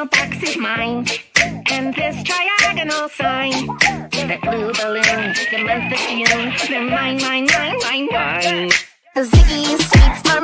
decimal box is mine, and this triagonal sign, that blue balloon, the month of June, they're mine, mine, mine, mine, mine. Ziggy streets